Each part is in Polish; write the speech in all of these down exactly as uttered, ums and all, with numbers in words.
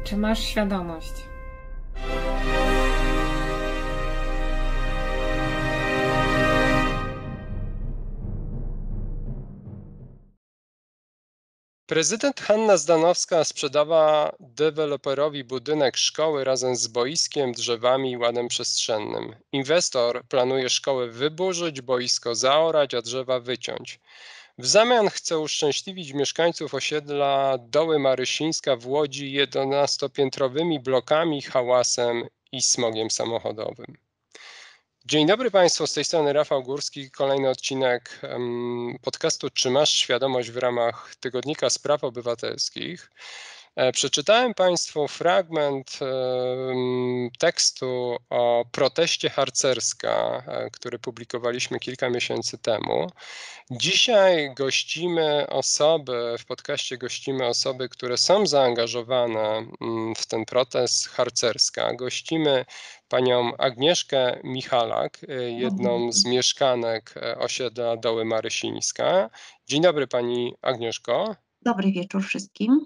Czy masz świadomość? Prezydent Hanna Zdanowska sprzedała deweloperowi budynek szkoły razem z boiskiem, drzewami i ładem przestrzennym. Inwestor planuje szkołę wyburzyć, boisko zaorać, a drzewa wyciąć. W zamian chce uszczęśliwić mieszkańców osiedla Doły Marysińska w Łodzi jedenastopiętrowymi blokami, hałasem i smogiem samochodowym. Dzień dobry Państwu, z tej strony Rafał Górski, kolejny odcinek um, podcastu Czy masz świadomość w ramach Tygodnika Spraw Obywatelskich. E, przeczytałem Państwu fragment um, tekstu o proteście harcerska, e, który publikowaliśmy kilka miesięcy temu. Dzisiaj gościmy osoby, w podcaście gościmy osoby, które są zaangażowane w ten protest harcerska. Gościmy panią Agnieszkę Michalak, jedną z mieszkanek osiedla Doły Marysińska. Dzień dobry pani Agnieszko. Dobry wieczór wszystkim.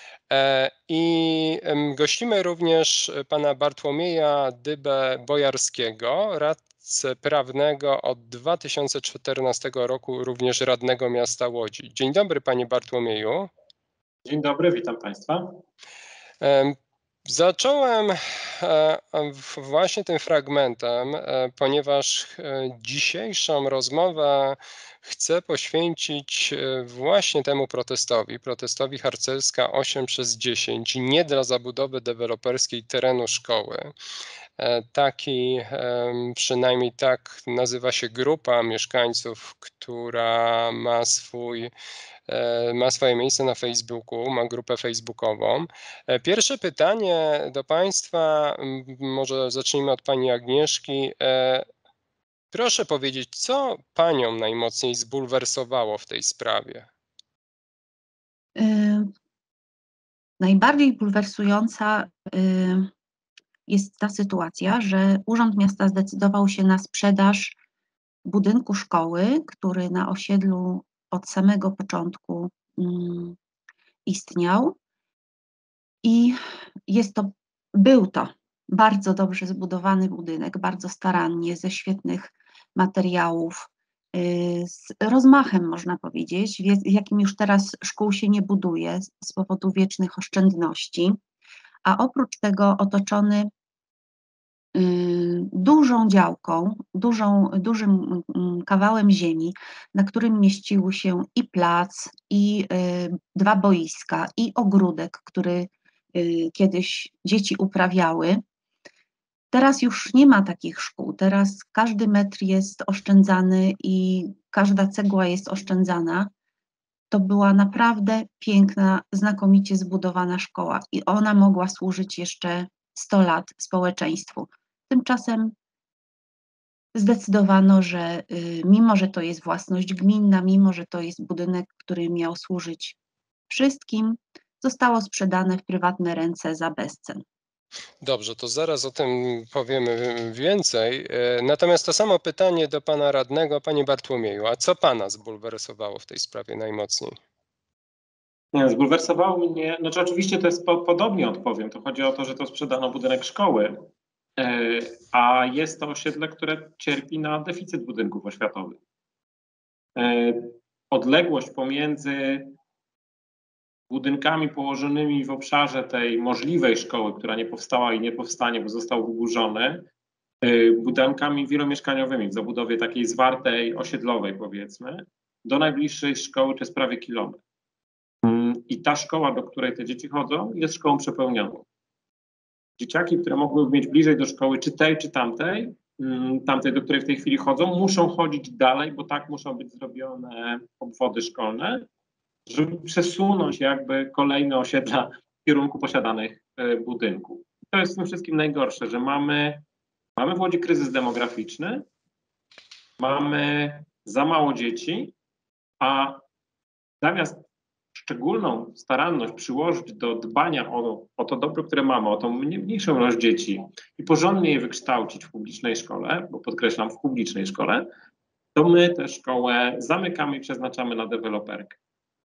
I gościmy również pana Bartłomieja Dybę-Bojarskiego, radcę prawnego od dwa tysiące czternastego roku, również radnego miasta Łodzi. Dzień dobry panie Bartłomieju. Dzień dobry, witam państwa. Zacząłem właśnie tym fragmentem, ponieważ dzisiejszą rozmowę chcę poświęcić właśnie temu protestowi, protestowi harcerska osiem przez dziesięć, nie dla zabudowy deweloperskiej terenu szkoły. Taki, przynajmniej tak nazywa się grupa mieszkańców, która ma swój ma swoje miejsce na Facebooku, ma grupę facebookową. Pierwsze pytanie do Państwa, może zacznijmy od pani Agnieszki. Proszę powiedzieć, co panią najmocniej zbulwersowało w tej sprawie? Yy, najbardziej bulwersująca yy, jest ta sytuacja, że Urząd Miasta zdecydował się na sprzedaż budynku szkoły, który na osiedlu od samego początku um, istniał i jest to, był to bardzo dobrze zbudowany budynek, bardzo starannie, ze świetnych materiałów, yy, z rozmachem można powiedzieć, jakim już teraz szkół się nie buduje z powodu wiecznych oszczędności, a oprócz tego otoczony dużą działką, dużą, dużym kawałem ziemi, na którym mieściły się i plac, i y, dwa boiska, i ogródek, który y, kiedyś dzieci uprawiały. Teraz już nie ma takich szkół, teraz każdy metr jest oszczędzany i każda cegła jest oszczędzana. To była naprawdę piękna, znakomicie zbudowana szkoła i ona mogła służyć jeszcze sto lat społeczeństwu. Tymczasem zdecydowano, że y, mimo, że to jest własność gminna, mimo, że to jest budynek, który miał służyć wszystkim, zostało sprzedane w prywatne ręce za bezcen. Dobrze, to zaraz o tym powiemy więcej. Natomiast to samo pytanie do pana radnego, panie Bartłomieju. A co pana zbulwersowało w tej sprawie najmocniej? Nie, zbulwersowało mnie, znaczy oczywiście to jest po, podobnie odpowiem. To chodzi o to, że to sprzedano budynek szkoły, a jest to osiedle, które cierpi na deficyt budynków oświatowych. Odległość pomiędzy budynkami położonymi w obszarze tej możliwej szkoły, która nie powstała i nie powstanie, bo został wyburzony, budynkami wielomieszkaniowymi w zabudowie takiej zwartej, osiedlowej powiedzmy, do najbliższej szkoły to jest prawie kilometr. I ta szkoła, do której te dzieci chodzą, jest szkołą przepełnioną. Dzieciaki, które mogłyby mieć bliżej do szkoły, czy tej, czy tamtej, tamtej, do której w tej chwili chodzą, muszą chodzić dalej, bo tak muszą być zrobione obwody szkolne, żeby przesunąć jakby kolejne osiedla w kierunku posiadanych budynków. To jest w tym wszystkim najgorsze, że mamy, mamy w Łodzi kryzys demograficzny, mamy za mało dzieci, a zamiast szczególną staranność przyłożyć do dbania o, o to dobro, które mamy, o tą mniejszą ilość dzieci i porządnie je wykształcić w publicznej szkole, bo podkreślam, w publicznej szkole, to my tę szkołę zamykamy i przeznaczamy na deweloperkę.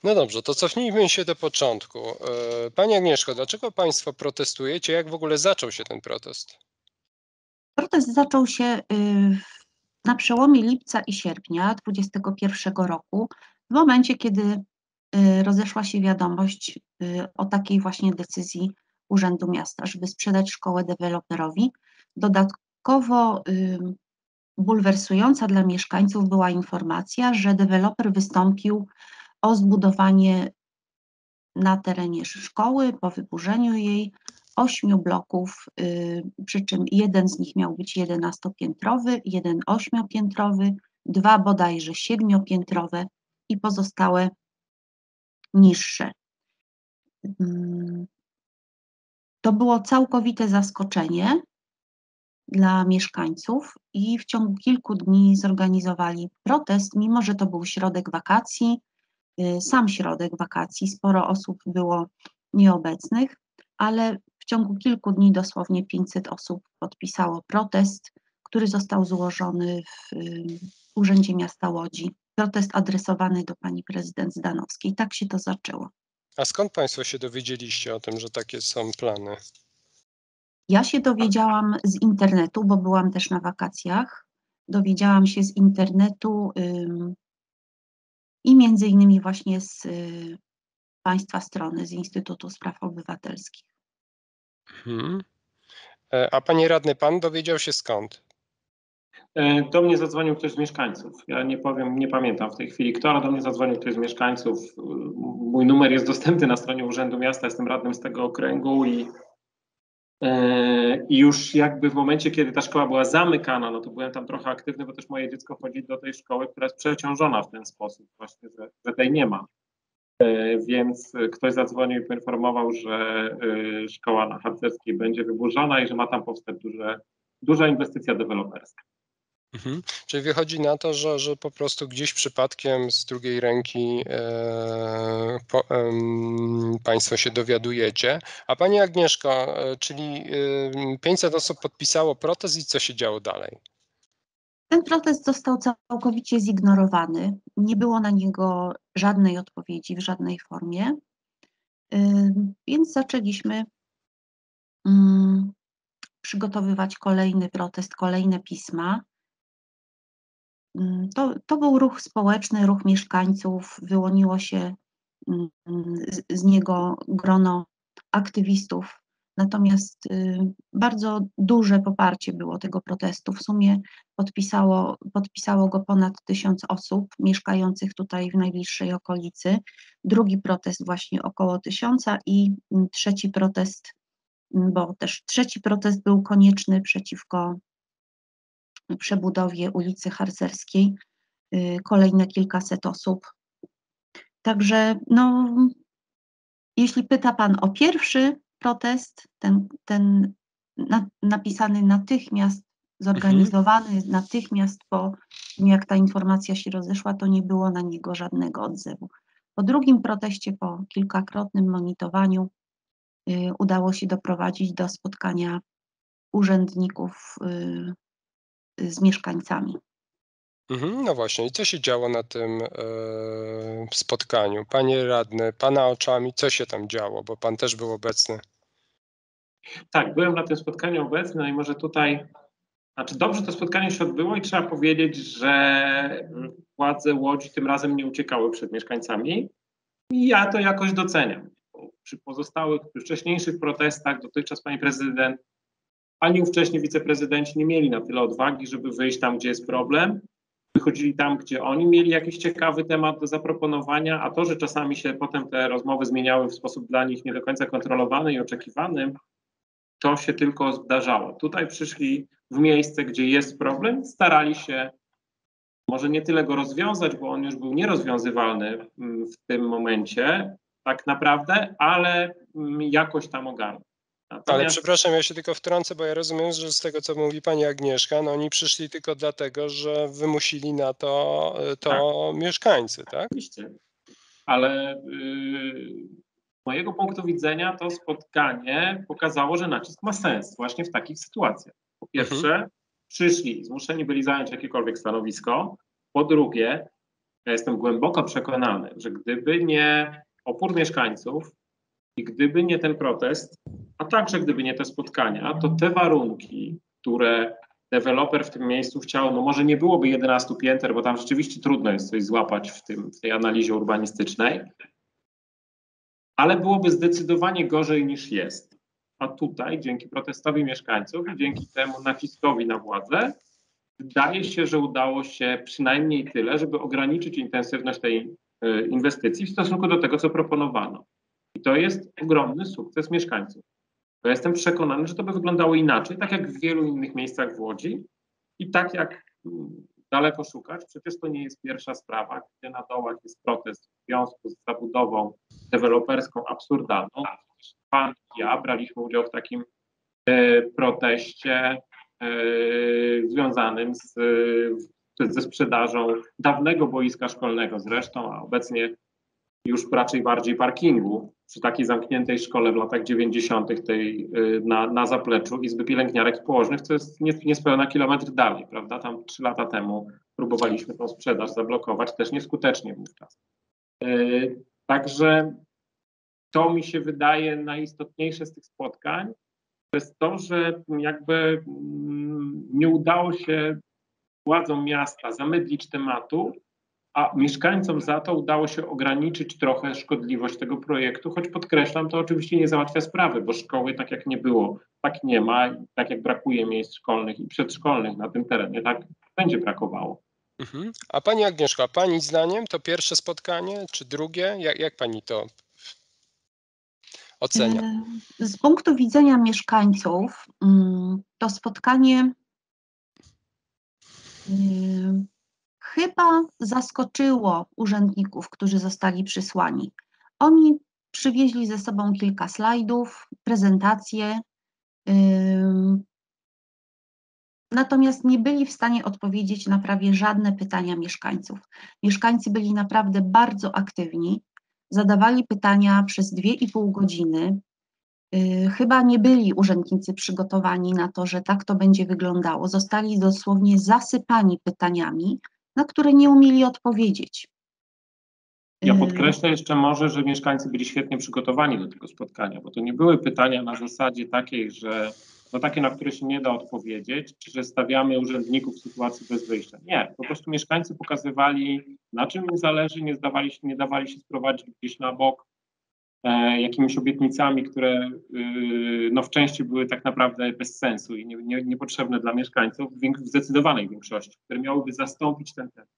No dobrze, to cofnijmy się do początku. E, Pani Agnieszko, dlaczego Państwo protestujecie? Jak w ogóle zaczął się ten protest? Protest zaczął się y, na przełomie lipca i sierpnia dwudziestego pierwszego roku, w momencie, kiedy y, rozeszła się wiadomość y, o takiej właśnie decyzji Urzędu Miasta, żeby sprzedać szkołę deweloperowi. Dodatkowo y, bulwersująca dla mieszkańców była informacja, że deweloper wystąpił o zbudowanie na terenie szkoły po wyburzeniu jej ośmiu bloków, y, przy czym jeden z nich miał być jedenastopiętrowy, jeden ośmiopiętrowy, dwa bodajże siedmiopiętrowe i pozostałe niższe. Mm, To było całkowite zaskoczenie dla mieszkańców i w ciągu kilku dni zorganizowali protest, mimo że to był środek wakacji, y, sam środek wakacji, sporo osób było nieobecnych, ale w ciągu kilku dni dosłownie pięćset osób podpisało protest, który został złożony w y, Urzędzie Miasta Łodzi. Protest adresowany do pani prezydent Zdanowskiej. Tak się to zaczęło. A skąd Państwo się dowiedzieliście o tym, że takie są plany? Ja się dowiedziałam z internetu, bo byłam też na wakacjach. Dowiedziałam się z internetu ym, i między innymi właśnie z y, Państwa strony, z Instytutu Spraw Obywatelskich. Mhm. E, A Panie Radny, Pan dowiedział się skąd? E, Do mnie zadzwonił ktoś z mieszkańców. Ja nie powiem, nie pamiętam w tej chwili kto, ale do mnie zadzwonił ktoś z mieszkańców. E, Mój numer jest dostępny na stronie Urzędu Miasta, jestem radnym z tego okręgu i, e, i już jakby w momencie, kiedy ta szkoła była zamykana, no to byłem tam trochę aktywny, bo też moje dziecko chodzi do tej szkoły, która jest przeciążona w ten sposób właśnie, że, że tej nie ma. E, Więc ktoś zadzwonił i poinformował, że e, szkoła na Harcerskiej będzie wyburzona i że ma tam powstać duże, duża inwestycja deweloperska. Mhm. Czyli wychodzi na to, że, że po prostu gdzieś przypadkiem z drugiej ręki e, po, em, Państwo się dowiadujecie. A Pani Agnieszko, e, czyli e, pięćset osób podpisało protest i co się działo dalej? Ten protest został całkowicie zignorowany. Nie było na niego żadnej odpowiedzi w żadnej formie. Ym, Więc zaczęliśmy mm, przygotowywać kolejny protest, kolejne pisma. Ym, To, to był ruch społeczny, ruch mieszkańców. Wyłoniło się mm, z, z niego grono aktywistów. Natomiast y, bardzo duże poparcie było tego protestu. W sumie podpisało, podpisało go ponad tysiąc osób mieszkających tutaj w najbliższej okolicy. Drugi protest właśnie około tysiąca i mm, trzeci protest, mm, bo też trzeci protest był konieczny przeciwko przebudowie ulicy Harcerskiej. Y, Kolejne kilkaset osób. Także no, jeśli pyta Pan o pierwszy protest, ten, ten na, napisany natychmiast, zorganizowany natychmiast po tym, jak ta informacja się rozeszła, to nie było na niego żadnego odzewu. Po drugim proteście, po kilkakrotnym monitorowaniu, y, udało się doprowadzić do spotkania urzędników y, z mieszkańcami. Mhm, no właśnie, i co się działo na tym e, spotkaniu? Panie Radny, Pana oczami, co się tam działo, bo Pan też był obecny. Tak, byłem na tym spotkaniu obecny, no i może tutaj, znaczy dobrze to spotkanie się odbyło i trzeba powiedzieć, że władze Łodzi tym razem nie uciekały przed mieszkańcami i ja to jakoś doceniam. Bo przy pozostałych, przy wcześniejszych protestach dotychczas pani prezydent, ani ówcześni wiceprezydenci nie mieli na tyle odwagi, żeby wyjść tam, gdzie jest problem. Wychodzili tam, gdzie oni mieli jakiś ciekawy temat do zaproponowania, a to, że czasami się potem te rozmowy zmieniały w sposób dla nich nie do końca kontrolowany i oczekiwany, to się tylko zdarzało. Tutaj przyszli w miejsce, gdzie jest problem, starali się może nie tyle go rozwiązać, bo on już był nierozwiązywalny w tym momencie tak naprawdę, ale jakoś tam ogarnąć. Ale Natomiast przepraszam, ja się tylko wtrącę, bo ja rozumiem, że z tego, co mówi Pani Agnieszka, no oni przyszli tylko dlatego, że wymusili na to, to mieszkańcy, tak? oczywiście, ale yy, z mojego punktu widzenia to spotkanie pokazało, że nacisk ma sens właśnie w takich sytuacjach. Po pierwsze, Mhm. przyszli, zmuszeni byli zająć jakiekolwiek stanowisko. Po drugie, Ja jestem głęboko przekonany, że gdyby nie opór mieszkańców i gdyby nie ten protest, a także gdyby nie te spotkania, to te warunki, które deweloper w tym miejscu chciał, no może nie byłoby jedenastu pięter, bo tam rzeczywiście trudno jest coś złapać w, tym, w tej analizie urbanistycznej, ale byłoby zdecydowanie gorzej niż jest. A tutaj dzięki protestowi mieszkańców i dzięki temu naciskowi na władzę wydaje się, że udało się przynajmniej tyle, żeby ograniczyć intensywność tej y, inwestycji w stosunku do tego, co proponowano. I to jest ogromny sukces mieszkańców. Bo ja jestem przekonany, że to by wyglądało inaczej, tak jak w wielu innych miejscach w Łodzi i tak jak mm, daleko szukać, przecież to nie jest pierwsza sprawa, gdzie na dołach jest protest w związku z zabudową deweloperską absurdalną. Przecież pan i ja braliśmy udział w takim e, proteście e, związanym z, e, ze sprzedażą dawnego boiska szkolnego zresztą, a obecnie już raczej bardziej parkingu przy takiej zamkniętej szkole w latach dziewięćdziesiątych tej y, na, na zapleczu Izby Pielęgniarek i Położnych, co jest nie, niespełna kilometr dalej, prawda? Tam trzy lata temu próbowaliśmy tą sprzedaż zablokować, też nieskutecznie wówczas. Yy, także to mi się wydaje najistotniejsze z tych spotkań, to jest to, że jakby mm, nie udało się władzom miasta zamydlić tematu, a mieszkańcom za to udało się ograniczyć trochę szkodliwość tego projektu, choć podkreślam, to oczywiście nie załatwia sprawy, bo szkoły tak jak nie było, tak nie ma, tak jak brakuje miejsc szkolnych i przedszkolnych na tym terenie, tak będzie brakowało. Mhm. A pani Agnieszko, a pani zdaniem to pierwsze spotkanie, czy drugie? Jak, jak pani to ocenia? Y, Z punktu widzenia mieszkańców, mm, to spotkanie y, chyba zaskoczyło urzędników, którzy zostali przysłani. Oni przywieźli ze sobą kilka slajdów, prezentacje, ym, natomiast nie byli w stanie odpowiedzieć na prawie żadne pytania mieszkańców. Mieszkańcy byli naprawdę bardzo aktywni, zadawali pytania przez dwie i pół godziny. Yy, Chyba nie byli urzędnicy przygotowani na to, że tak to będzie wyglądało. Zostali dosłownie zasypani pytaniami, na które nie umieli odpowiedzieć. Ja Yy, podkreślę jeszcze może, że mieszkańcy byli świetnie przygotowani do tego spotkania, bo to nie były pytania na zasadzie takiej, że no takie, na które się nie da odpowiedzieć, czy że stawiamy urzędników w sytuacji bez wyjścia. Nie, po prostu mieszkańcy pokazywali, na czym im zależy, nie, zdawali się, nie dawali się sprowadzić gdzieś na bok e, jakimiś obietnicami, które y, no w części były tak naprawdę bez sensu i nie, nie, niepotrzebne dla mieszkańców w, wiek- w zdecydowanej większości, które miałyby zastąpić ten temat.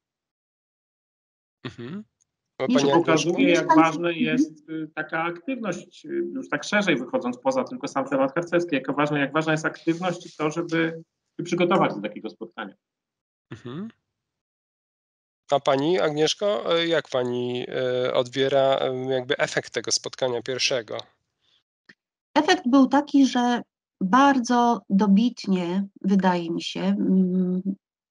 Mhm. Bo Miesz- pani Agnieszko, Pokazuje, jak Mieszkańcy- ważna jest y, taka aktywność, y, już tak szerzej wychodząc poza tylko sam temat harcerski, jak ważna, jak ważna jest aktywność i to, żeby się przygotować do takiego spotkania. mhm. A pani Agnieszko, e, jak pani e, odbiera e, jakby efekt tego spotkania pierwszego? Efekt był taki, że bardzo dobitnie, wydaje mi się, mm,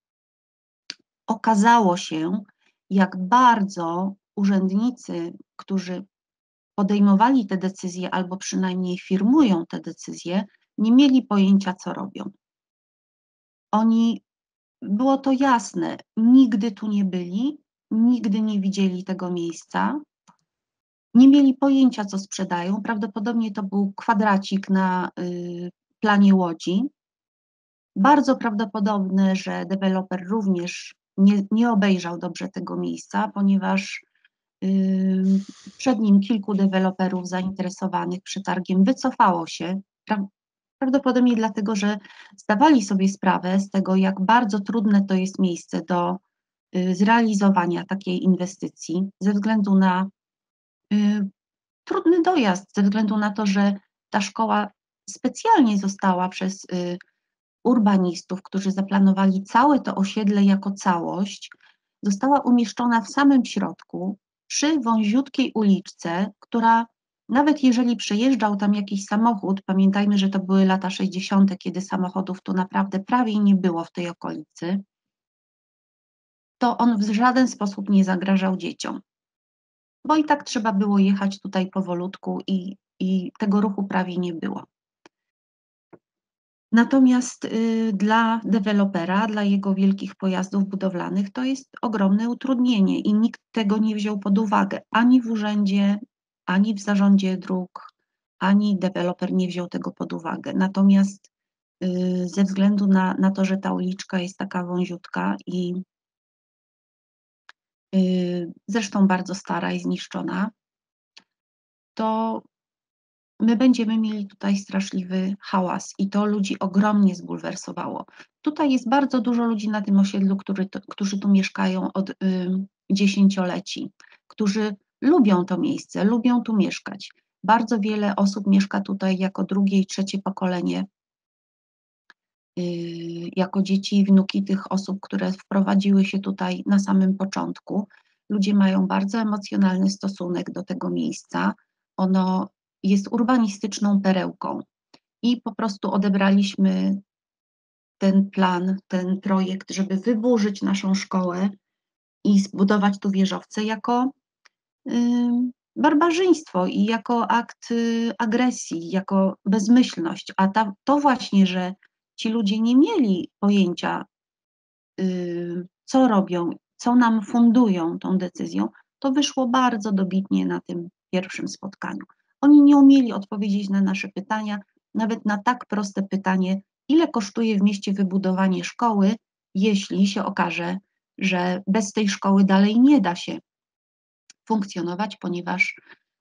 okazało się, jak bardzo urzędnicy, którzy podejmowali te decyzje albo przynajmniej firmują te decyzje, nie mieli pojęcia, co robią. Oni, było to jasne, nigdy tu nie byli, nigdy nie widzieli tego miejsca, nie mieli pojęcia, co sprzedają. Prawdopodobnie to był kwadracik na y, planie Łodzi. Bardzo prawdopodobne, że deweloper również nie, nie obejrzał dobrze tego miejsca, ponieważ y, przed nim kilku deweloperów zainteresowanych przetargiem wycofało się. Pra, prawdopodobnie dlatego, że zdawali sobie sprawę z tego, jak bardzo trudne to jest miejsce do y, zrealizowania takiej inwestycji, ze względu na y, trudny dojazd, ze względu na to, że ta szkoła specjalnie została przez y, urbanistów, którzy zaplanowali całe to osiedle jako całość, została umieszczona w samym środku, przy wąziutkiej uliczce, która nawet jeżeli przejeżdżał tam jakiś samochód, pamiętajmy, że to były lata sześćdziesiąte, kiedy samochodów tu naprawdę prawie nie było w tej okolicy, to on w żaden sposób nie zagrażał dzieciom. Bo i tak trzeba było jechać tutaj powolutku i, i tego ruchu prawie nie było. Natomiast y, dla dewelopera, dla jego wielkich pojazdów budowlanych to jest ogromne utrudnienie i nikt tego nie wziął pod uwagę. Ani w urzędzie, ani w zarządzie dróg, ani deweloper nie wziął tego pod uwagę. Natomiast y, ze względu na, na to, że ta uliczka jest taka wąziutka i y, zresztą bardzo stara i zniszczona, to my będziemy mieli tutaj straszliwy hałas i to ludzi ogromnie zbulwersowało. Tutaj jest bardzo dużo ludzi na tym osiedlu, który to, którzy tu mieszkają od y, dziesięcioleci, którzy lubią to miejsce, lubią tu mieszkać. Bardzo wiele osób mieszka tutaj jako drugie i trzecie pokolenie, y, jako dzieci i wnuki tych osób, które wprowadziły się tutaj na samym początku. Ludzie mają bardzo emocjonalny stosunek do tego miejsca. Ono jest urbanistyczną perełką i po prostu odebraliśmy ten plan, ten projekt, żeby wyburzyć naszą szkołę i zbudować tu wieżowce jako y, barbarzyństwo i jako akt y, agresji, jako bezmyślność. A ta, to właśnie, że ci ludzie nie mieli pojęcia, y, co robią, co nam fundują tą decyzją, to wyszło bardzo dobitnie na tym pierwszym spotkaniu. Oni nie umieli odpowiedzieć na nasze pytania, nawet na tak proste pytanie, ile kosztuje w mieście wybudowanie szkoły, jeśli się okaże, że bez tej szkoły dalej nie da się funkcjonować, ponieważ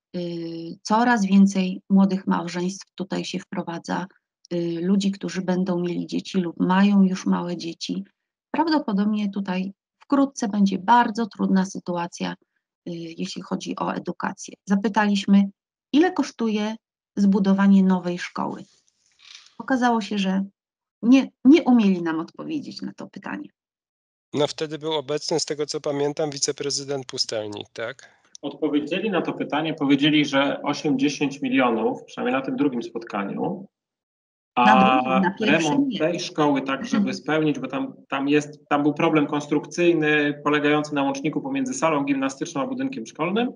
y, coraz więcej młodych małżeństw tutaj się wprowadza, y, ludzi, którzy będą mieli dzieci lub mają już małe dzieci. Prawdopodobnie tutaj wkrótce będzie bardzo trudna sytuacja, y, jeśli chodzi o edukację. Zapytaliśmy, ile kosztuje zbudowanie nowej szkoły. Okazało się, że nie, nie umieli nam odpowiedzieć na to pytanie. No wtedy był obecny, z tego co pamiętam, wiceprezydent Pustelnik, tak? Odpowiedzieli na to pytanie, powiedzieli, że osiem do dziesięciu milionów, przynajmniej na tym drugim spotkaniu, a Na drugim, na pierwszym remont nie. tej szkoły, tak żeby spełnić, bo tam, tam, jest, tam był problem konstrukcyjny polegający na łączniku pomiędzy salą gimnastyczną a budynkiem szkolnym,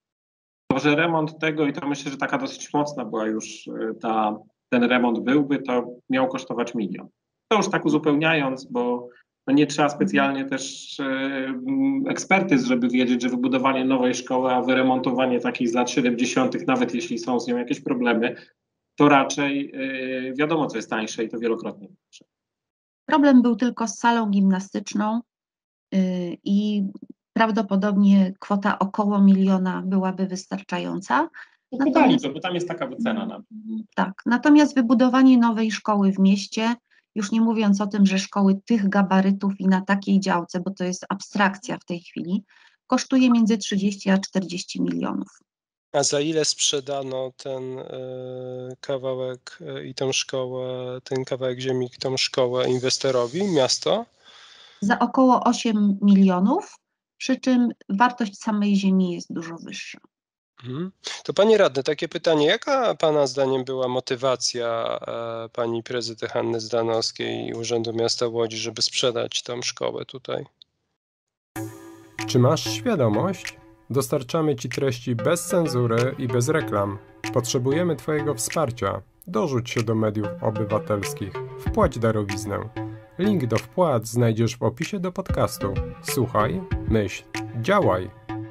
to że remont tego, i to myślę, że taka dosyć mocna była już ta, ten remont byłby, to miał kosztować milion. To już tak uzupełniając, bo no nie trzeba specjalnie też e, ekspertyz, żeby wiedzieć, że wybudowanie nowej szkoły, a wyremontowanie takiej z lat siedemdziesiątych, nawet jeśli są z nią jakieś problemy, to raczej e, wiadomo, co jest tańsze i to wielokrotnie tańsze. Problem był tylko z salą gimnastyczną yy, i prawdopodobnie kwota około miliona byłaby wystarczająca. No podali to, bo tam jest taka wycena. Na... Tak, natomiast wybudowanie nowej szkoły w mieście, już nie mówiąc o tym, że szkoły tych gabarytów i na takiej działce, bo to jest abstrakcja w tej chwili, kosztuje między trzydzieści a czterdzieści milionów. A za ile sprzedano ten y, kawałek y, i tą szkołę, ten kawałek ziemi, tą szkołę inwestorowi, miasto? Za około osiem milionów, przy czym wartość samej ziemi jest dużo wyższa. Mhm. To panie radny, takie pytanie, jaka pana zdaniem była motywacja e, pani prezydent Hanny Zdanowskiej i Urzędu Miasta Łodzi, żeby sprzedać tą szkołę tutaj? Czy masz świadomość? Dostarczamy Ci treści bez cenzury i bez reklam. Potrzebujemy Twojego wsparcia. Dorzuć się do mediów obywatelskich. Wpłać darowiznę. Link do wpłat znajdziesz w opisie do podcastu. Słuchaj, myśl, działaj.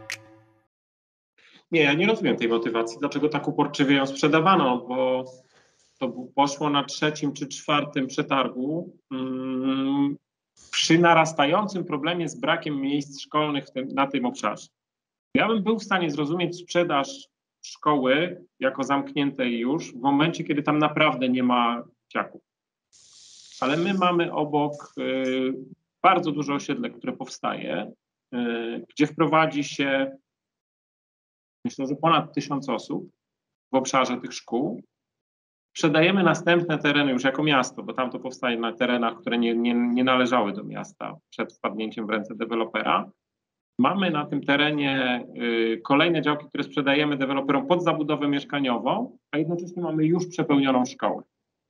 Nie, ja nie rozumiem tej motywacji. Dlaczego tak uporczywie ją sprzedawano? Bo to poszło na trzecim czy czwartym przetargu. Hmm, przy narastającym problemie z brakiem miejsc szkolnych w tym, na tym obszarze. Ja bym był w stanie zrozumieć sprzedaż szkoły jako zamkniętej już w momencie, kiedy tam naprawdę nie ma dzieciaków. Ale my mamy obok y, bardzo duże osiedle, które powstaje, y, gdzie wprowadzi się, myślę, że ponad tysiąc osób w obszarze tych szkół. Sprzedajemy następne tereny już jako miasto, bo tam to powstaje na terenach, które nie, nie, nie należały do miasta przed wpadnięciem w ręce dewelopera. Mamy na tym terenie y, kolejne działki, które sprzedajemy deweloperom pod zabudowę mieszkaniową, a jednocześnie mamy już przepełnioną szkołę.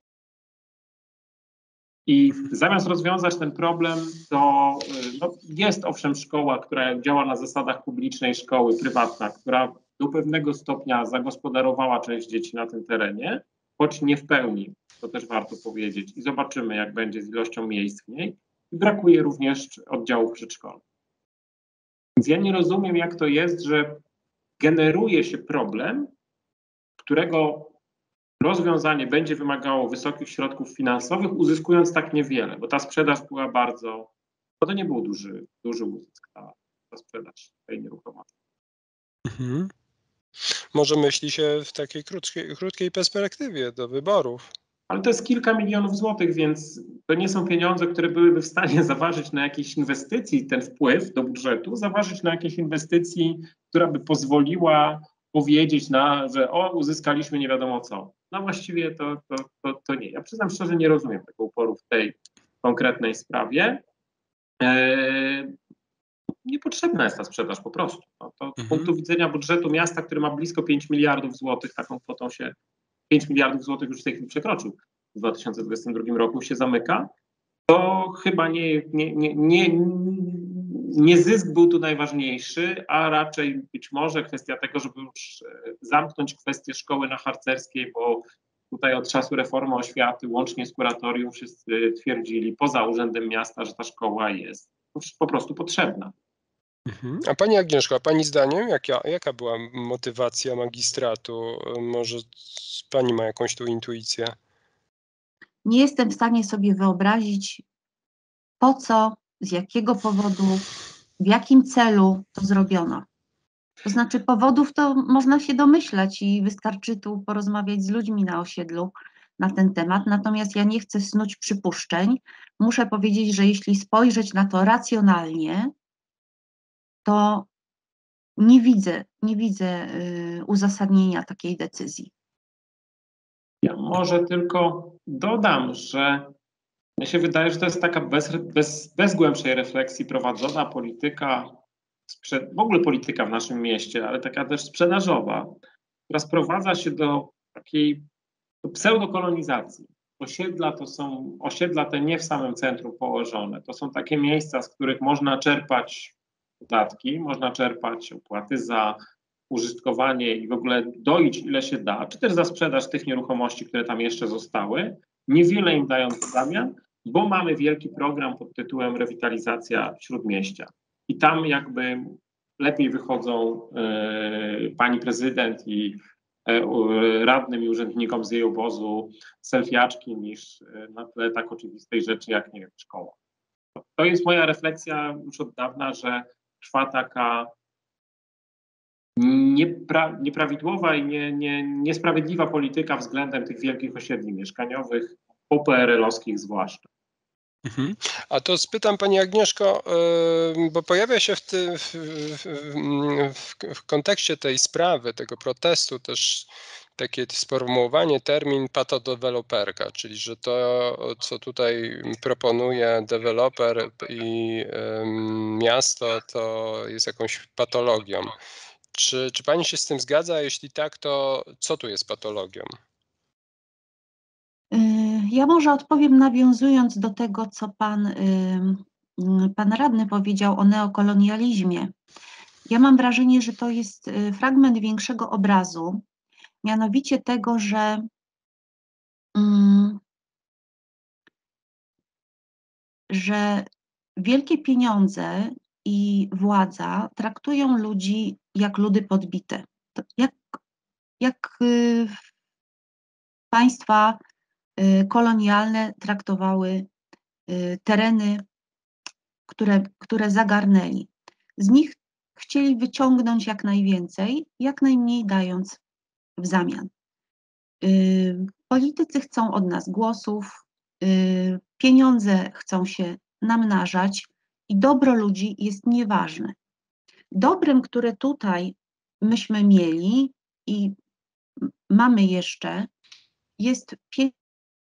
I zamiast rozwiązać ten problem, to y, no, jest owszem szkoła, która działa na zasadach publicznej szkoły, prywatna, która do pewnego stopnia zagospodarowała część dzieci na tym terenie, choć nie w pełni. to też warto powiedzieć, i zobaczymy, jak będzie z ilością miejsc w niej. I brakuje również oddziałów przedszkolnych. Więc ja nie rozumiem, jak to jest, że generuje się problem, którego rozwiązanie będzie wymagało wysokich środków finansowych, uzyskując tak niewiele, bo ta sprzedaż była bardzo, bo to nie był duży, duży uzysk, ta, ta sprzedaż tej nieruchomości. Mhm. Może myśli się w takiej krótkiej, krótkiej perspektywie do wyborów. Ale to jest kilka milionów złotych, więc to nie są pieniądze, które byłyby w stanie zaważyć na jakiejś inwestycji, ten wpływ do budżetu, zaważyć na jakiejś inwestycji, która by pozwoliła powiedzieć, na, że o, uzyskaliśmy nie wiadomo co. No właściwie to, to, to, to nie. Ja przyznam szczerze, nie rozumiem tego uporu w tej konkretnej sprawie. Eee, niepotrzebna jest ta sprzedaż po prostu. No to z Mhm. punktu widzenia budżetu miasta, który ma blisko pięć miliardów złotych, taką kwotą się pięć miliardów złotych już w tej chwili przekroczył, w dwa tysiące dwudziestym drugim roku się zamyka, to chyba nie, nie, nie, nie, nie zysk był tu najważniejszy, a raczej być może kwestia tego, żeby już zamknąć kwestię szkoły na Harcerskiej, bo tutaj od czasu reformy oświaty, łącznie z kuratorium, wszyscy twierdzili poza urzędem miasta, że ta szkoła jest po prostu potrzebna. Mhm. A Pani Agnieszko, a Pani zdaniem jaka, jaka była motywacja magistratu? Może Pani ma jakąś tu intuicję? Nie jestem w stanie sobie wyobrazić, po co, z jakiego powodu, w jakim celu to zrobiono. To znaczy powodów to można się domyślać i wystarczy tu porozmawiać z ludźmi na osiedlu na ten temat, natomiast ja nie chcę snuć przypuszczeń. Muszę powiedzieć, że jeśli spojrzeć na to racjonalnie, to nie widzę, nie widzę y, uzasadnienia takiej decyzji. Ja może tylko dodam, że mnie się wydaje, że to jest taka bez, bez, bez głębszej refleksji prowadzona polityka, w ogóle polityka w naszym mieście, ale taka też sprzedażowa, która sprowadza się do takiej do pseudokolonizacji. Osiedla to są, osiedla te nie w samym centrum położone, to są takie miejsca, z których można czerpać podatki, można czerpać opłaty za użytkowanie i w ogóle doić ile się da, czy też za sprzedaż tych nieruchomości, które tam jeszcze zostały, niewiele im dając w zamian, bo mamy wielki program pod tytułem Rewitalizacja Śródmieścia. I tam jakby lepiej wychodzą e, pani prezydent i e, radnym i urzędnikom z jej obozu selfiaczki niż e, na tle tak oczywistej rzeczy jak, nie wiem, szkoła. To jest moja refleksja już od dawna, że trwa taka niepra nieprawidłowa i nie, nie, niesprawiedliwa polityka względem tych wielkich osiedli mieszkaniowych, po P R L-owskich zwłaszcza. Mhm. A to spytam Pani Agnieszko, yy, bo pojawia się w, ty, w, w, w, w kontekście tej sprawy, tego protestu też takie sformułowanie, termin patodeweloperka, czyli że to, co tutaj proponuje deweloper i yy, miasto, to jest jakąś patologią. Czy, czy Pani się z tym zgadza? Jeśli tak, to co tu jest patologią? Ja może odpowiem nawiązując do tego, co pan, pan radny powiedział o neokolonializmie. Ja mam wrażenie, że to jest fragment większego obrazu, mianowicie tego, że że wielkie pieniądze i władza traktują ludzi jak ludy podbite. To jak, jak państwa kolonialne traktowały tereny, które, które zagarnęli. Z nich chcieli wyciągnąć jak najwięcej, jak najmniej dając w zamian. Politycy chcą od nas głosów, pieniądze chcą się namnażać i dobro ludzi jest nieważne. Dobrem, które tutaj myśmy mieli i mamy jeszcze, jest pieniądze.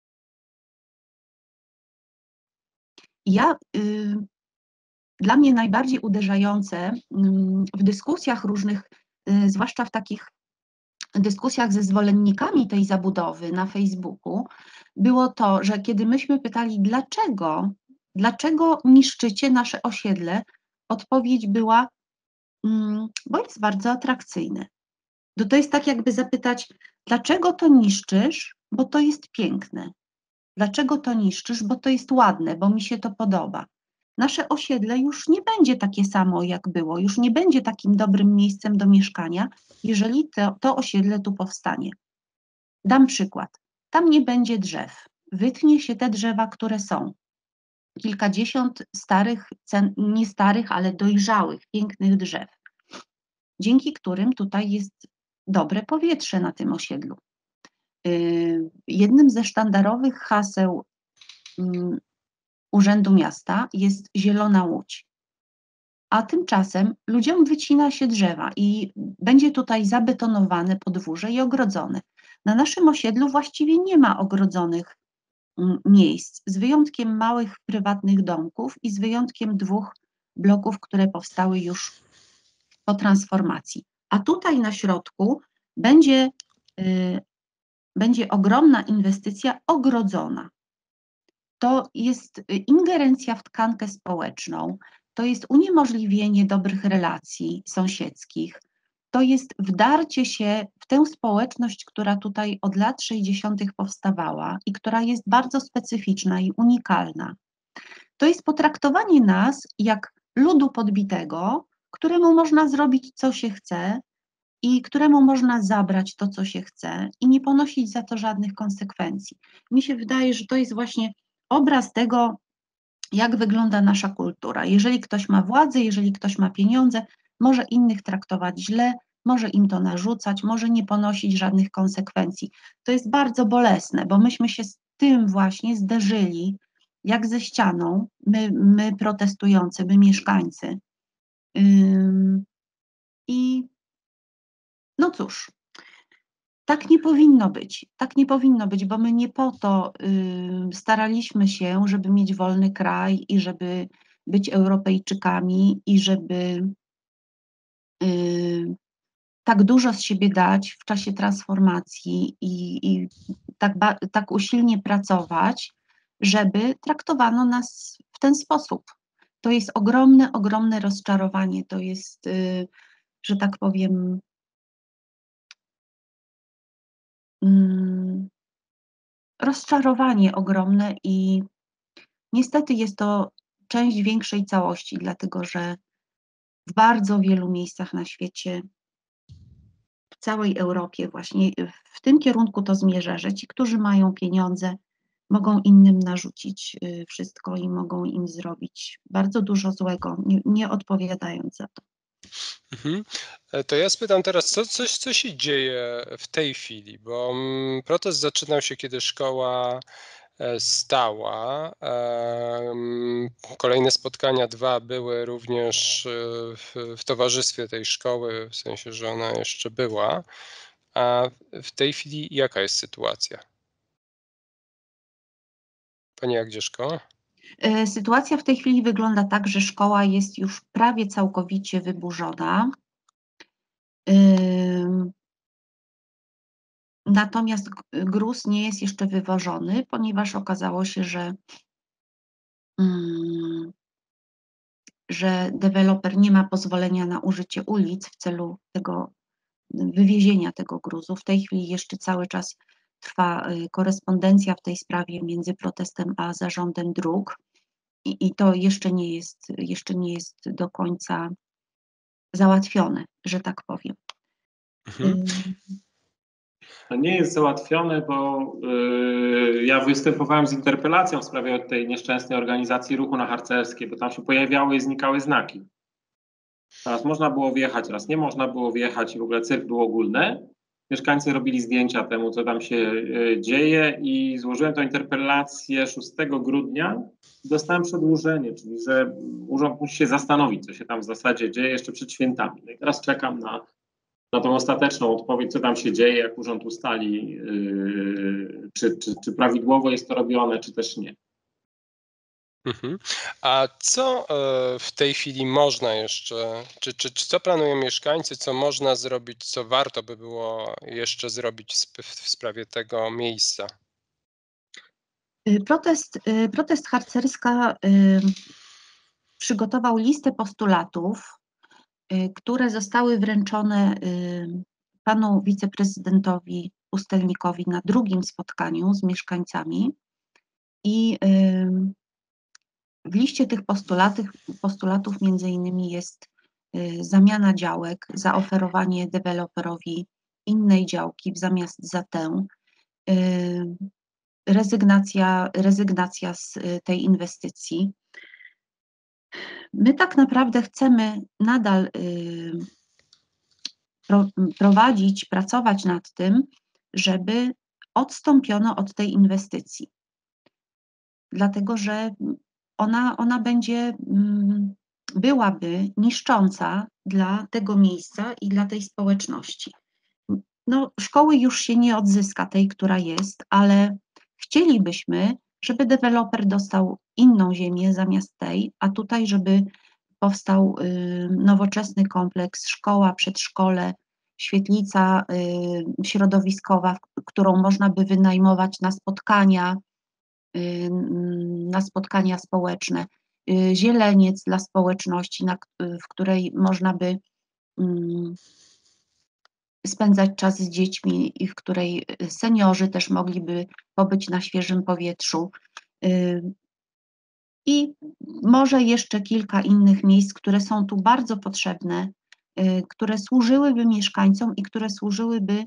Ja, y, dla mnie najbardziej uderzające y, w dyskusjach różnych, y, zwłaszcza w takich dyskusjach ze zwolennikami tej zabudowy na Facebooku, było to, że kiedy myśmy pytali, dlaczego, dlaczego niszczycie nasze osiedle, odpowiedź była, y, bo jest bardzo atrakcyjne. To, to jest tak jakby zapytać, dlaczego to niszczysz, bo to jest piękne. Dlaczego to niszczysz? Bo to jest ładne, bo mi się to podoba. Nasze osiedle już nie będzie takie samo, jak było, już nie będzie takim dobrym miejscem do mieszkania, jeżeli to, to osiedle tu powstanie. Dam przykład. Tam nie będzie drzew. Wytnie się te drzewa, które są. Kilkadziesiąt starych, nie starych, ale dojrzałych, pięknych drzew, dzięki którym tutaj jest dobre powietrze na tym osiedlu. Jednym ze sztandarowych haseł Urzędu Miasta jest Zielona Łódź. A tymczasem ludziom wycina się drzewa i będzie tutaj zabetonowane podwórze i ogrodzone. Na naszym osiedlu właściwie nie ma ogrodzonych miejsc, z wyjątkiem małych prywatnych domków i z wyjątkiem dwóch bloków, które powstały już po transformacji. A tutaj na środku będzie, y, będzie ogromna inwestycja ogrodzona. To jest ingerencja w tkankę społeczną, to jest uniemożliwienie dobrych relacji sąsiedzkich, to jest wdarcie się w tę społeczność, która tutaj od lat sześćdziesiątych powstawała i która jest bardzo specyficzna i unikalna. To jest potraktowanie nas jak ludu podbitego, któremu można zrobić co się chce i któremu można zabrać to, co się chce i nie ponosić za to żadnych konsekwencji. Mi się wydaje, że to jest właśnie obraz tego, jak wygląda nasza kultura. Jeżeli ktoś ma władzę, jeżeli ktoś ma pieniądze, może innych traktować źle, może im to narzucać, może nie ponosić żadnych konsekwencji. To jest bardzo bolesne, bo myśmy się z tym właśnie zderzyli, jak ze ścianą, my, my protestujący, my mieszkańcy. Ym, I no cóż, tak nie powinno być, tak nie powinno być, bo my nie po to y, staraliśmy się, żeby mieć wolny kraj i żeby być Europejczykami i żeby y, tak dużo z siebie dać w czasie transformacji i, i tak, ba, tak usilnie pracować, żeby traktowano nas w ten sposób. To jest ogromne, ogromne rozczarowanie, to jest, y, że tak powiem, rozczarowanie ogromne i niestety jest to część większej całości, dlatego że w bardzo wielu miejscach na świecie, w całej Europie właśnie w tym kierunku to zmierza, że ci, którzy mają pieniądze, mogą innym narzucić wszystko i mogą im zrobić bardzo dużo złego, nie, nie odpowiadając za to. Mhm. To ja spytam teraz, co, coś, co się dzieje w tej chwili, bo mm, protest zaczynał się, kiedy szkoła e, stała. Em, Kolejne spotkania, dwa, były również e, w, w towarzystwie tej szkoły, w sensie, że ona jeszcze była. A w tej chwili jaka jest sytuacja? Pani Agnieszko? E, Sytuacja w tej chwili wygląda tak, że szkoła jest już prawie całkowicie wyburzona. Ym, Natomiast g- gruz nie jest jeszcze wywożony, ponieważ okazało się, że, mm, że deweloper nie ma pozwolenia na użycie ulic w celu tego wywiezienia tego gruzu. W tej chwili jeszcze cały czas trwa y, korespondencja w tej sprawie między protestem a zarządem dróg i, i to jeszcze nie jest, jeszcze nie jest do końca załatwione, że tak powiem. Mhm. Ym, To nie jest załatwione, bo yy, ja występowałem z interpelacją w sprawie tej nieszczęsnej organizacji ruchu na Harcerskie, bo tam się pojawiały i znikały znaki. Raz można było wjechać, raz nie można było wjechać i w ogóle cyrk był ogólny. Mieszkańcy robili zdjęcia temu, co tam się yy, dzieje i złożyłem tę interpelację szóstego grudnia. Dostałem przedłużenie, czyli że urząd musi się zastanowić, co się tam w zasadzie dzieje jeszcze przed świętami. No i teraz czekam na na tą ostateczną odpowiedź, co tam się dzieje, jak urząd ustali, yy, czy, czy, czy prawidłowo jest to robione, czy też nie. Mhm. A co e, w tej chwili można jeszcze, czy, czy, czy co planują mieszkańcy, co można zrobić, co warto by było jeszcze zrobić w, sp- w sprawie tego miejsca? y, Protest, y, protest harcerska y, przygotował listę postulatów, y, które zostały wręczone y, panu wiceprezydentowi Pustelnikowi na drugim spotkaniu z mieszkańcami. I w liście tych postulatów, postulatów między innymi jest zamiana działek, zaoferowanie deweloperowi innej działki w zamiast za tę, rezygnacja, rezygnacja z tej inwestycji. My tak naprawdę chcemy nadal prowadzić, pracować nad tym, żeby odstąpiono od tej inwestycji. Dlatego, że ona, ona będzie, byłaby niszcząca dla tego miejsca i dla tej społeczności. No, szkoły już się nie odzyska, tej, która jest, ale chcielibyśmy, żeby deweloper dostał inną ziemię zamiast tej, a tutaj, żeby powstał nowoczesny kompleks, szkoła, przedszkole, świetlica środowiskowa, którą można by wynajmować na spotkania, na spotkania społeczne, zieleniec dla społeczności, na, w której można by spędzać czas z dziećmi i w której seniorzy też mogliby pobyć na świeżym powietrzu. I może jeszcze kilka innych miejsc, które są tu bardzo potrzebne, które służyłyby mieszkańcom i które służyłyby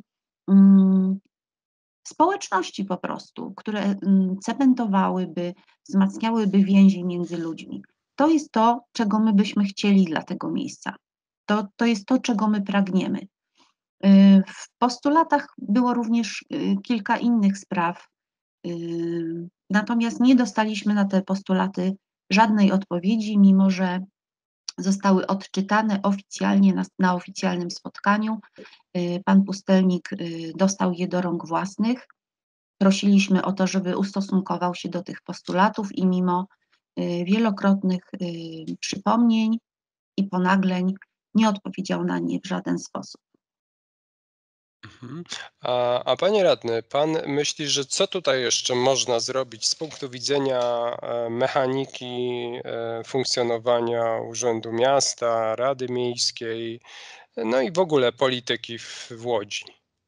społeczności po prostu, które cementowałyby, wzmacniałyby więzi między ludźmi. To jest to, czego my byśmy chcieli dla tego miejsca. To, to jest to, czego my pragniemy. W postulatach było również kilka innych spraw, natomiast nie dostaliśmy na te postulaty żadnej odpowiedzi, mimo że zostały odczytane oficjalnie na, na oficjalnym spotkaniu. Pan pustelnik dostał je do rąk własnych. Prosiliśmy o to, żeby ustosunkował się do tych postulatów i mimo wielokrotnych przypomnień i ponagleń nie odpowiedział na nie w żaden sposób. Mhm. A, a panie radny, pan myśli, że co tutaj jeszcze można zrobić z punktu widzenia e, mechaniki e, funkcjonowania Urzędu Miasta, Rady Miejskiej, no i w ogóle polityki w, w Łodzi?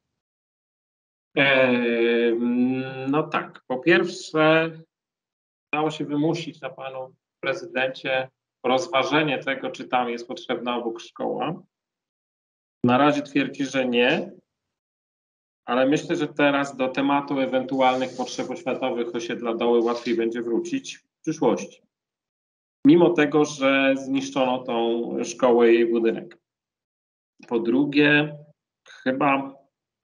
E, no tak, po pierwsze udało się wymusić na panu prezydencie rozważenie tego, czy tam jest potrzebna obok szkoła. Na razie twierdzi, że nie, ale myślę, że teraz do tematu ewentualnych potrzeb oświatowych osiedla Doły łatwiej będzie wrócić w przyszłości. Mimo tego, że zniszczono tą szkołę i jej budynek. Po drugie, chyba...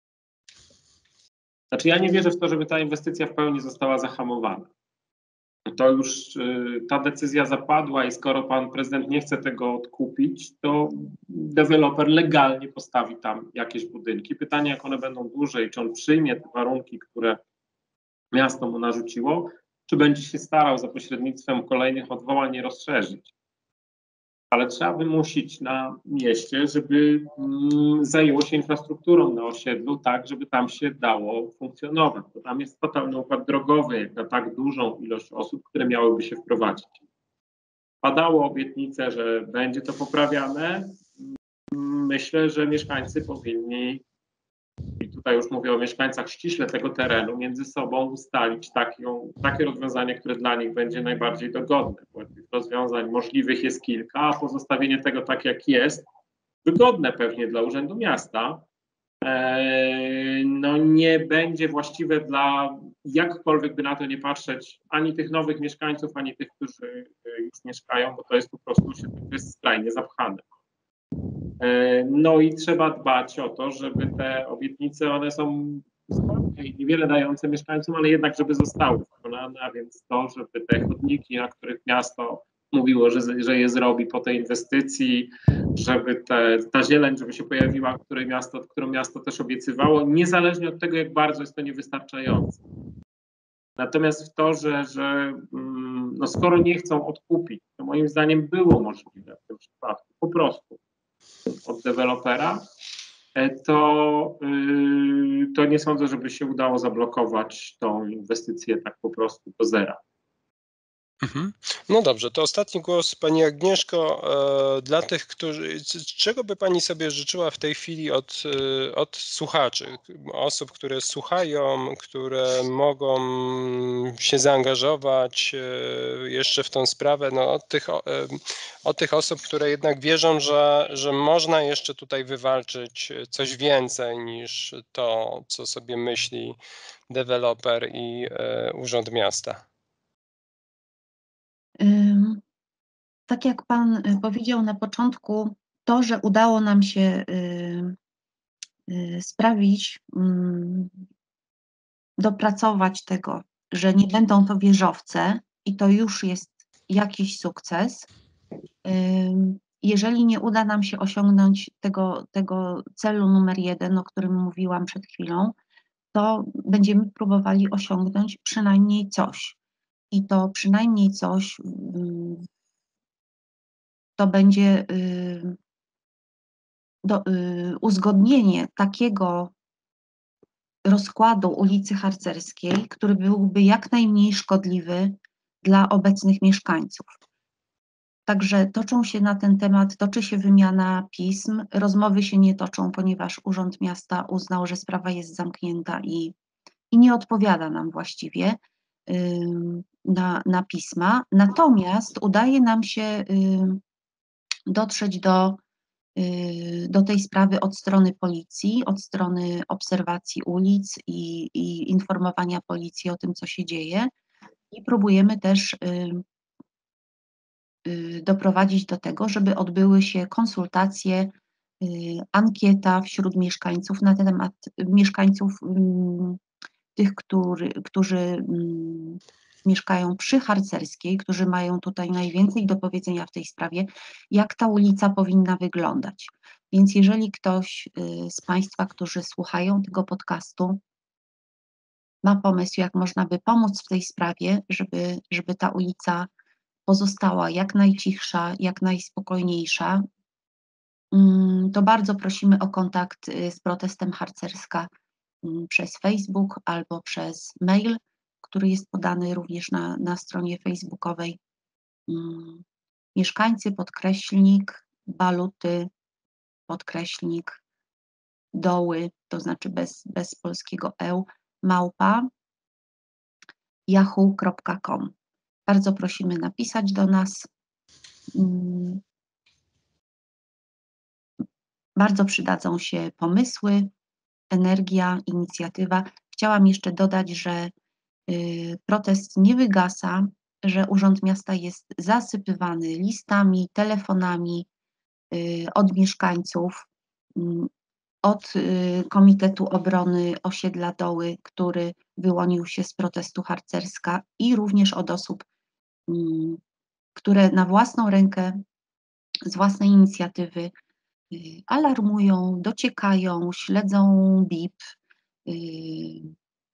Znaczy ja nie wierzę w to, żeby ta inwestycja w pełni została zahamowana. To już y, ta decyzja zapadła i skoro pan prezydent nie chce tego odkupić, to deweloper legalnie postawi tam jakieś budynki. Pytanie, jak one będą duże i czy on przyjmie te warunki, które miasto mu narzuciło, czy będzie się starał za pośrednictwem kolejnych odwołań je rozszerzyć. Ale trzeba wymusić na mieście, żeby mm, zajęło się infrastrukturą na osiedlu tak, żeby tam się dało funkcjonować. Bo tam jest totalny układ drogowy, jak na tak dużą ilość osób, które miałyby się wprowadzić. Padało obietnice, że będzie to poprawiane. Myślę, że mieszkańcy powinni, i tutaj już mówię o mieszkańcach ściśle tego terenu, między sobą ustalić taką, takie rozwiązanie, które dla nich będzie najbardziej dogodne. Bo tych rozwiązań możliwych jest kilka, a pozostawienie tego tak, jak jest, wygodne pewnie dla Urzędu Miasta, e, no nie będzie właściwe dla, jakkolwiek by na to nie patrzeć, ani tych nowych mieszkańców, ani tych, którzy już mieszkają, bo to jest po prostu, to jest skrajnie zapchane. No i trzeba dbać o to, żeby te obietnice, one są słabe i niewiele dające mieszkańcom, ale jednak, żeby zostały wykonane, a więc to, żeby te chodniki, na których miasto mówiło, że, że je zrobi po tej inwestycji, żeby te, ta zieleń, żeby się pojawiła, której miasto, którą miasto też obiecywało, niezależnie od tego, jak bardzo jest to niewystarczające. Natomiast w to, że, że no skoro nie chcą odkupić, to moim zdaniem było możliwe w tym przypadku, po prostu od dewelopera, to, yy, to nie sądzę, żeby się udało zablokować tą inwestycję tak po prostu do zera. Mhm. No dobrze, to ostatni głos Pani Agnieszko. E, dla tych, którzy, c- czego by Pani sobie życzyła w tej chwili od, e, od słuchaczy, osób, które słuchają, które mogą się zaangażować e, jeszcze w tą sprawę, no od tych, o- e, od tych osób, które jednak wierzą, że, że można jeszcze tutaj wywalczyć coś więcej niż to, co sobie myśli deweloper i e, Urząd Miasta. Ym, Tak jak Pan y, powiedział na początku, to, że udało nam się y, y, sprawić, mm, dopracować tego, że nie będą to wieżowce i to już jest jakiś sukces. Ym, Jeżeli nie uda nam się osiągnąć tego, tego celu numer jeden, o którym mówiłam przed chwilą, to będziemy próbowali osiągnąć przynajmniej coś. I to przynajmniej coś ym, to będzie y, do, y, uzgodnienie takiego rozkładu ulicy Harcerskiej, który byłby jak najmniej szkodliwy dla obecnych mieszkańców. Także toczą się na ten temat, toczy się wymiana pism, rozmowy się nie toczą, ponieważ Urząd Miasta uznał, że sprawa jest zamknięta i, i nie odpowiada nam właściwie ym, na, na pisma. Natomiast udaje nam się ym, dotrzeć do y, do tej sprawy od strony policji, od strony obserwacji ulic i, i informowania policji o tym, co się dzieje. I próbujemy też y, y, doprowadzić do tego, żeby odbyły się konsultacje, y, ankieta wśród mieszkańców na temat mieszkańców mm, tych, który, którzy mm, mieszkają przy Harcerskiej, którzy mają tutaj najwięcej do powiedzenia w tej sprawie, jak ta ulica powinna wyglądać. Więc jeżeli ktoś y, z Państwa, którzy słuchają tego podcastu, ma pomysł, jak można by pomóc w tej sprawie, żeby, żeby ta ulica pozostała jak najcichsza, jak najspokojniejsza, mm, to bardzo prosimy o kontakt y, z protestem Harcerska mm, przez Facebook albo przez mail, który jest podany również na, na stronie facebookowej. Mm, Mieszkańcy, podkreślnik, baluty, podkreślnik, doły, to znaczy bez, bez polskiego eł, małpa yahoo kropka com. Bardzo prosimy napisać do nas. Mm, Bardzo przydadzą się pomysły, energia, inicjatywa. Chciałam jeszcze dodać, że y, protest nie wygasa, że Urząd Miasta jest zasypywany listami, telefonami y, od mieszkańców, y, od y, Komitetu Obrony Osiedla Doły, który wyłonił się z protestu Harcerska, i również od osób, y, które na własną rękę, z własnej inicjatywy y, alarmują, dociekają, śledzą B I P, y,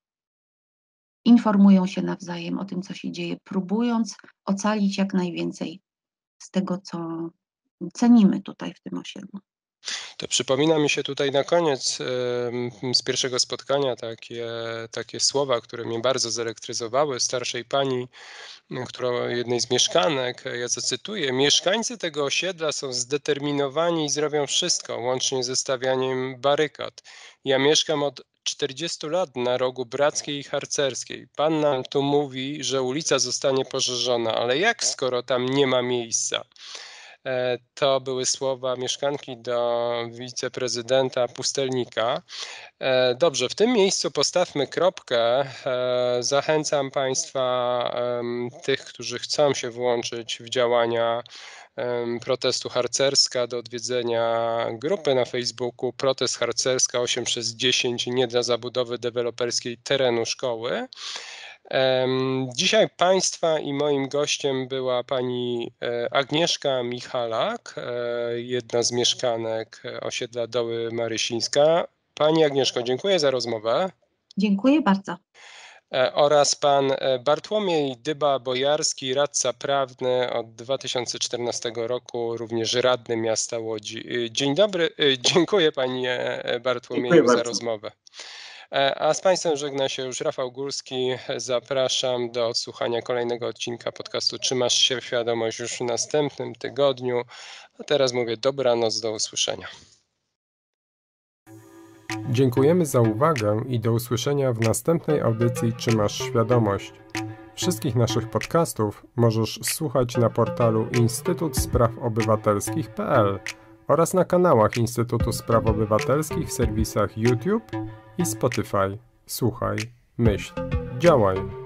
informują się nawzajem o tym, co się dzieje, próbując ocalić jak najwięcej z tego, co cenimy tutaj w tym osiedlu. To przypomina mi się tutaj na koniec em, z pierwszego spotkania takie, takie słowa, które mnie bardzo zelektryzowały, starszej pani, m, która jednej z mieszkanek, ja zacytuję: mieszkańcy tego osiedla są zdeterminowani i zrobią wszystko, łącznie ze stawianiem barykad. Ja mieszkam od czterdziestu lat na rogu Brackiej i Harcerskiej. Pan nam tu mówi, że ulica zostanie poszerzona, ale jak, skoro tam nie ma miejsca? E, To były słowa mieszkanki do wiceprezydenta Pustelnika. E, Dobrze, w tym miejscu postawmy kropkę. E, Zachęcam Państwa, em, tych, którzy chcą się włączyć w działania em, protestu Harcerska, do odwiedzenia grupy na Facebooku Protest Harcerska osiem przez dziesięć nie dla zabudowy deweloperskiej terenu szkoły. Em, Dzisiaj Państwa i moim gościem była pani e, Agnieszka Michalak, e, jedna z mieszkanek e, osiedla Doły Marysińska. Pani Agnieszko, dziękuję za rozmowę. Dziękuję bardzo. E, Oraz pan e, Bartłomiej Dyba-Bojarski, radca prawny od dwa tysiące czternastego roku, również radny miasta Łodzi. E, Dzień dobry, e, dziękuję panie e, Dziękuję Bartłomieju za bardzo. rozmowę. A z Państwem żegna się już Rafał Górski. Zapraszam do odsłuchania kolejnego odcinka podcastu Czy masz świadomość już w następnym tygodniu. A teraz mówię dobranoc, do usłyszenia. Dziękujemy za uwagę i do usłyszenia w następnej audycji Czy masz świadomość? Wszystkich naszych podcastów możesz słuchać na portalu instytut spraw obywatelskich kropka p l oraz na kanałach Instytutu Spraw Obywatelskich w serwisach YouTube i Spotify. Słuchaj, myśl, działaj.